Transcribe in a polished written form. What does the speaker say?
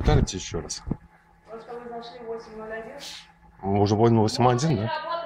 Повторите еще раз. Просто вы зашли 801. Уже 8.1, да?